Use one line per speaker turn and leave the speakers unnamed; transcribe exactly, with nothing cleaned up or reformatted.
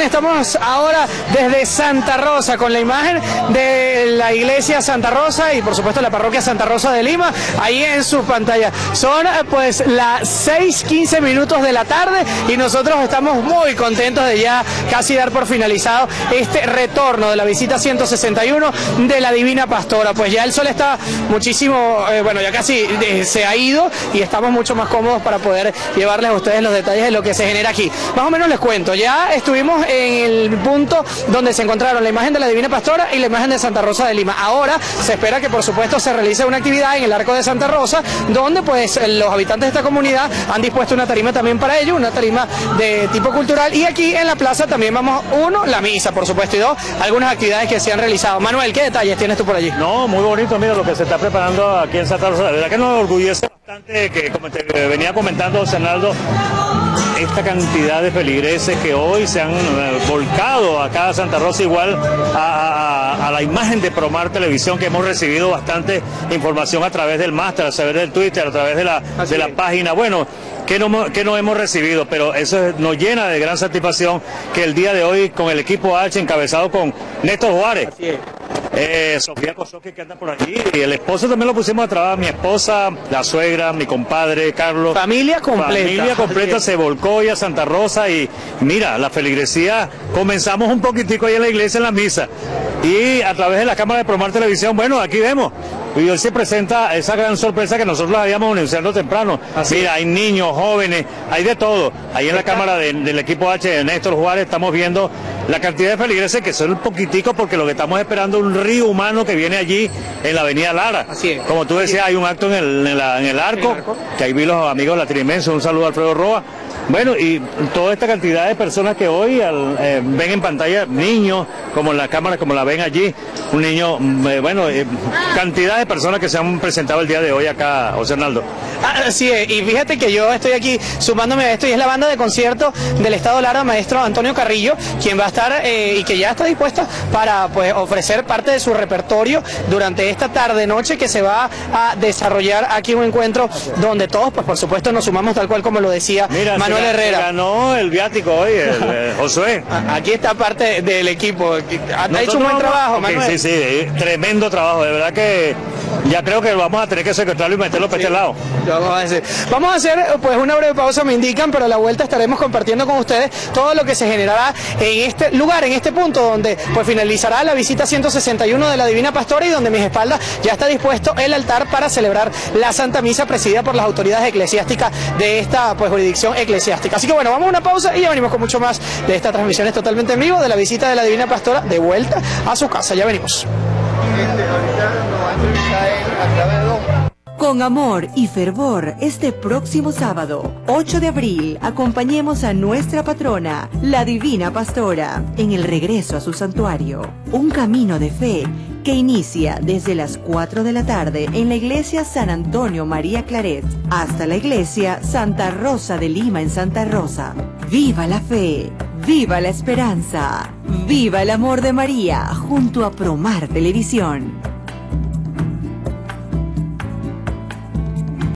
bien, estamos ahora desde Santa Rosa con la imagen de la iglesia Santa Rosa y por supuesto la parroquia Santa Rosa de Lima, ahí en su pantalla. Son pues las seis quince minutos de la tarde y nosotros estamos muy contentos de ya casi dar por finalizado este retorno de la visita ciento sesenta y uno de la Divina Pastora. Pues ya el sol está muchísimo, eh, bueno, ya casi eh, se ha ido y estamos mucho más cómodos para poder llevarles a ustedes los detalles de lo que se genera aquí. Más o menos les cuento, ya estuvimos en el punto donde se encontraron la imagen de la Divina Pastora y la imagen de Santa Rosa de Lima. Ahora se espera que por supuesto se realice una actividad en el Arco de Santa Rosa, donde pues los habitantes de esta comunidad han dispuesto una tarima también para ello, una tarima de tipo cultural, y aquí en la plaza también vamos, uno, la misa por supuesto, y dos, algunas actividades que se han realizado. Manuel, ¿qué detalles tienes tú por allí?
No, muy bonito, mira lo que se está preparando aquí en Santa Rosa. La verdad que nos orgullece bastante, que como te venía comentando José Arnaldo, esta cantidad de feligreses que hoy se han eh, volcado acá a Santa Rosa, igual a, a, a la imagen de Promar Televisión, que hemos recibido bastante información a través del máster, a través del Twitter, a través de la, de la página. Bueno, que no, que no hemos recibido, pero eso es, nos llena de gran satisfacción que el día de hoy con el equipo H encabezado con Néstor Juárez, eh, Sofía Kosoki, que anda por allí, y el esposo también lo pusimos a trabajar, mi esposa, la suegra, mi compadre Carlos,
familia completa,
familia completa se volcó hoy a Santa Rosa. Y mira, la feligresía, comenzamos un poquitico ahí en la iglesia, en la misa, y a través de la cámara de Promar Televisión, bueno, aquí vemos, y hoy se presenta esa gran sorpresa que nosotros la habíamos anunciado temprano. Así mira, hay niños, jóvenes, hay de todo. Ahí en la cámara de, del equipo H de Néstor Juárez estamos viendo la cantidad de feligreses, que son un poquitico, porque lo que estamos esperando es un río humano que viene allí en la avenida Lara. Así es. Como tú decías, hay un acto en el, en la, en el arco, ¿En el arco? que ahí vi los amigos latinoamericanos, un saludo a Alfredo Roa. Bueno, y toda esta cantidad de personas que hoy al, eh, ven en pantalla, niños, como en la cámara, como la ven allí, un niño, eh, bueno, eh, cantidad de personas que se han presentado el día de hoy acá, José Arnaldo.
Así es, y fíjate que yo estoy aquí sumándome a esto, y es la banda de concierto del Estado Lara, maestro Antonio Carrillo, quien va a estar eh, y que ya está dispuesta para pues ofrecer parte de su repertorio durante esta tarde-noche que se va a desarrollar aquí, un encuentro donde todos, pues por supuesto, nos sumamos tal cual como lo decía
Mira,
Manuel
se
Herrera.
Se ganó el viático hoy, el, el Josué.
Aquí está parte del equipo. Ha hecho un buen trabajo,
okay,
Manuel.
Sí, sí, tremendo trabajo. De verdad que ya creo que vamos a tener que secuestrarlo y meterlo para sí. este lado.
Vamos a hacer, vamos a hacer pues una breve pausa, me indican, pero a la vuelta estaremos compartiendo con ustedes todo lo que se generará en este lugar, en este punto donde pues finalizará la visita ciento sesenta y uno de la Divina Pastora, y donde a mis espaldas ya está dispuesto el altar para celebrar la Santa Misa presidida por las autoridades eclesiásticas de esta pues jurisdicción eclesiástica. Así que bueno, vamos a una pausa y ya venimos con mucho más de estas transmisiones totalmente en vivo de la visita de la Divina Pastora de vuelta a su casa. Ya venimos.
Con amor y fervor, este próximo sábado, ocho de abril, acompañemos a nuestra patrona, la Divina Pastora, en el regreso a su santuario. Un camino de fe que inicia desde las cuatro de la tarde en la iglesia San Antonio María Claret hasta la iglesia Santa Rosa de Lima en Santa Rosa. ¡Viva la fe! ¡Viva la esperanza! ¡Viva el amor de María! Junto a Promar Televisión.